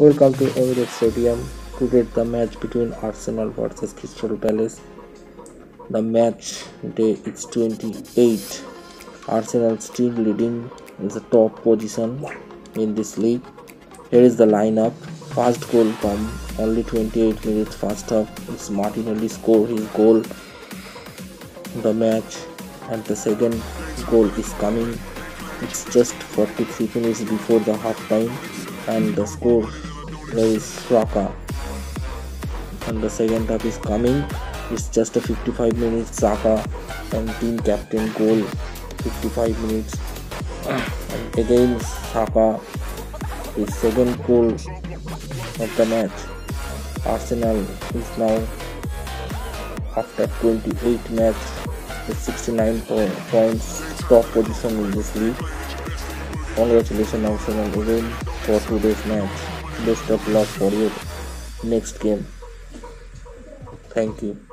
Welcome to Emirates Stadium. Today the match between Arsenal versus Crystal Palace. The match day is 28. Arsenal still leading in the top position in this league. Here is the lineup. First goal from only 28 minutes first half is Martinelli score his goal in the match, and the second goal is coming. It's just 43 minutes before the half time, and the score is Saka, and the second half is coming. It's just a 55 minutes Saka and team captain goal 55 minutes, and again Saka his second goal of the match. Arsenal is now after 28 matches with 69 points, top position in this league. Congratulations Arsenal again for today's match. Best of luck for your next game. Thank you.